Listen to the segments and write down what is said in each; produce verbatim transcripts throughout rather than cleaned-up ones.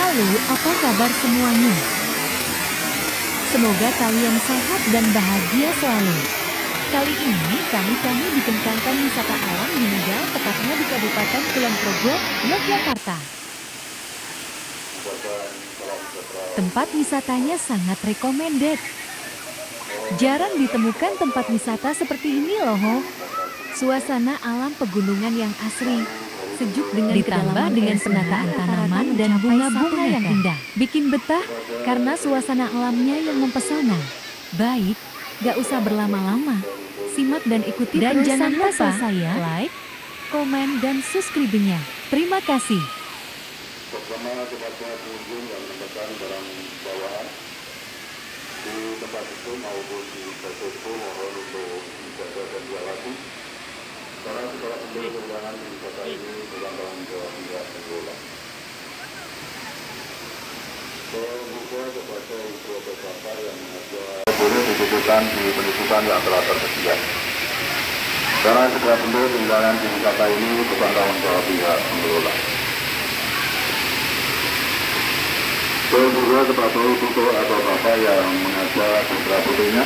Halo, apa kabar semuanya? Semoga kalian sehat dan bahagia selalu. Kali ini kami kami bikin konten wisata alam di Nunggal, tepatnya di Kabupaten Kulon Progo, Yogyakarta. Tempat wisatanya sangat recommended. Jarang ditemukan tempat wisata seperti ini loh. Suasana alam pegunungan yang asri, sejuk dengan ditambah dengan penataan tanaman dan bunga-bunga yang indah. Bikin betah karena suasana alamnya yang mempesona. Baik, gak usah berlama-lama. Simak dan ikuti dan jangan lupa saya like, komen, dan subscribe-nya. Terima kasih. Pertama kepada pengunjung yang menemukan barang bawaan di tempat itu maupun di toko itu mohon untuk dijaga dan diawasi. Karena segala bentuk kehilangan di kota ini bukan tanggung jawab pihak pengelola. Membuka kepada ibu peserta yang mengajak boleh dititipkan di penitipan yang telah tersedia. Karena segala bentuk kehilangan di wisata ini bukan tanggung jawab pihak pengelola. Dan juga kepada ibu atau bapak yang mengajak putra putrinya,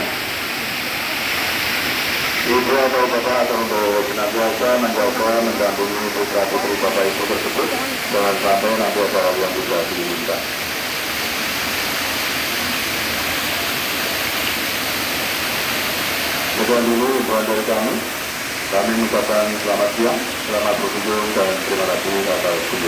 ibu atau bapak akan untuk senantiasa menjaga mendampingi putra putri bapak ibu tersebut, jangan sampai nanti ada hal yang tidak diinginkan. Sekian dulu imbauan dari kami. Kami mengucapkan selamat siang, selamat berkunjung, dan terima kasih atas kunjungan.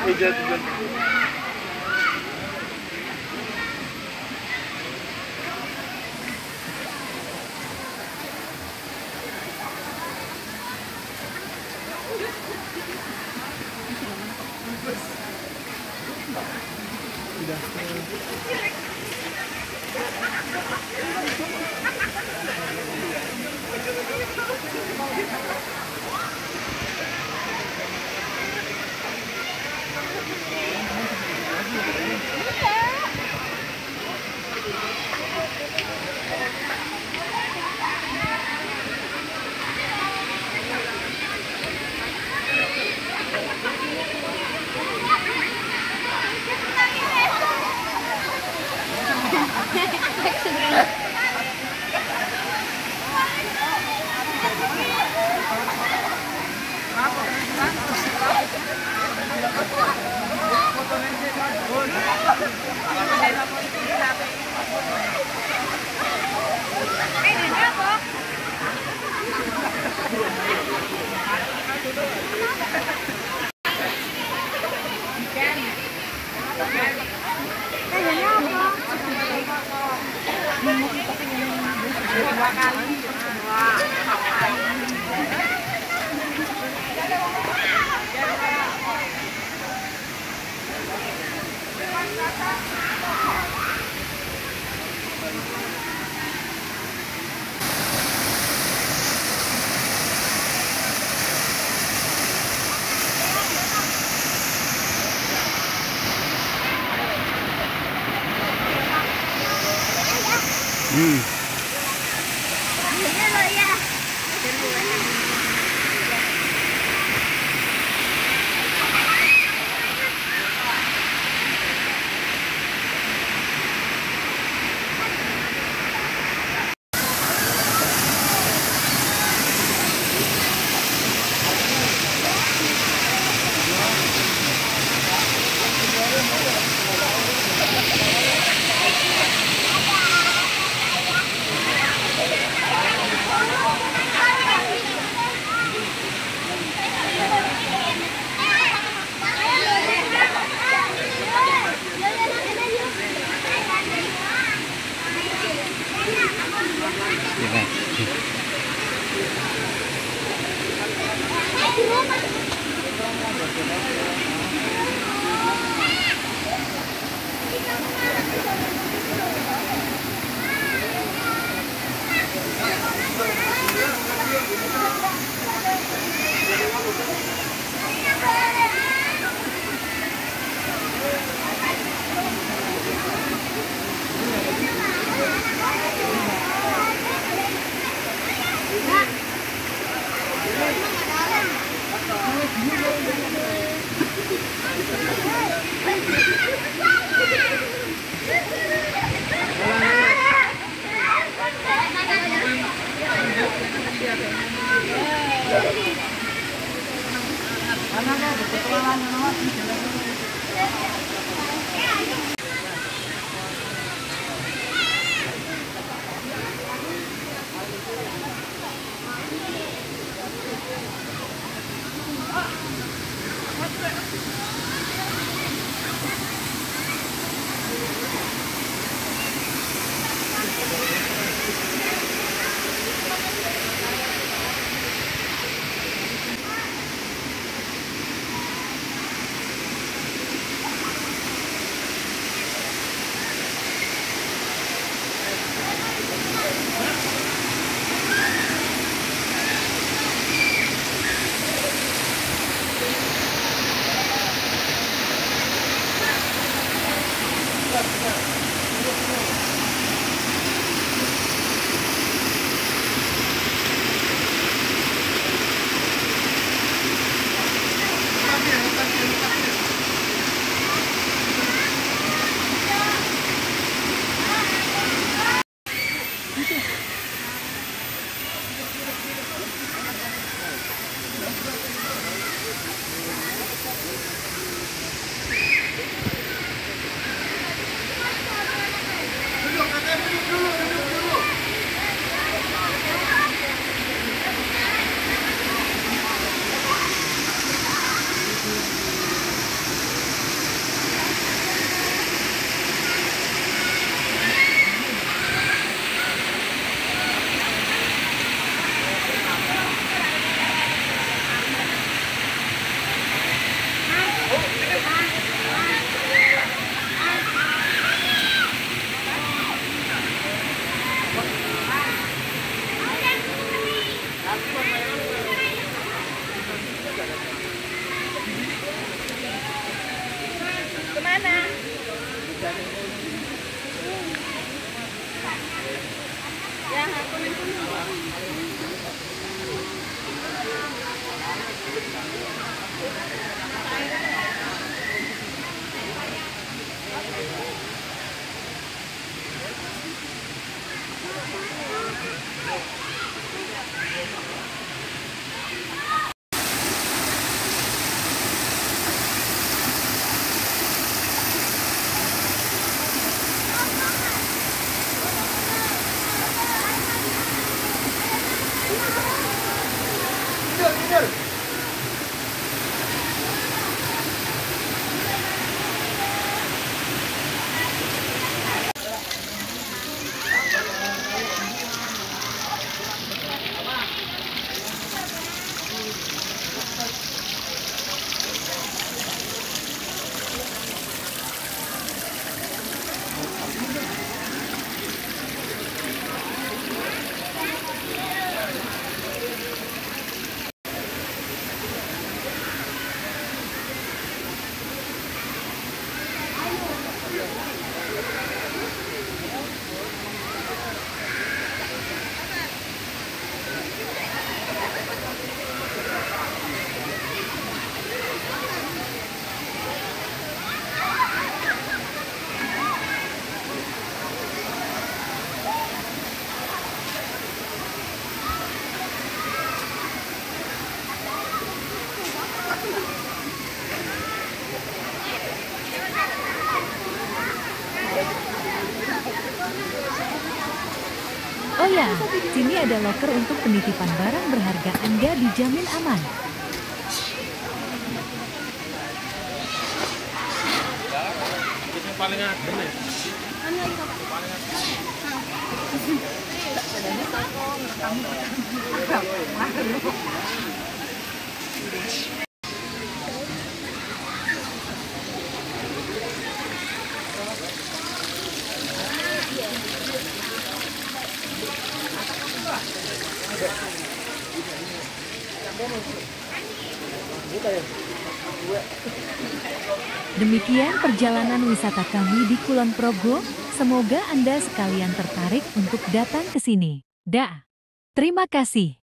Meja tujuan. Hmm. Kemana? Yang aku minta. Oh ya, sini ada loker untuk penitipan barang berharga Anda dijamin aman. Paling adem ya. Demikian perjalanan wisata kami di Kulon Progo. Semoga Anda sekalian tertarik untuk datang ke sini. Dah. Terima kasih.